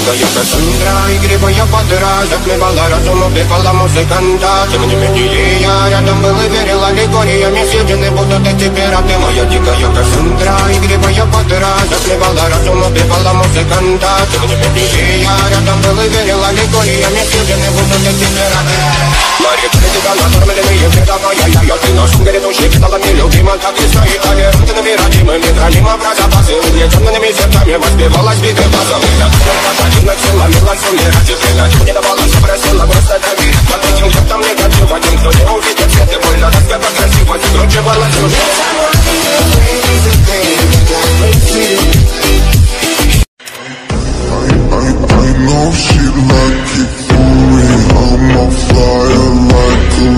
дикая Кассандра, игривая подра, затмевала разум, убивала музыканта. Тем не менее я рядом был и верил аллегориями, съедены будут эти пираты. Моя дикая Кассандра, игривая подра, затмевала разум, убивала музыканта. Тем не менее я рядом был и верил аллегориями, съедены будут эти пираты. Мария, тебя накормленные передавая я, ты нашим грядущим столами любима, как и свои толерантными родимыми, хранимо про запасы, угнетенными сердцами воспевалась битым глазом. Один сила, мелансули, ради зрения, не давала, все просила, просто доверить. Под этим где-то негатив, один, кто не увидит свет, и больно, так как красиво, скручивала чужие. I know she like it for me, I'm on fire like a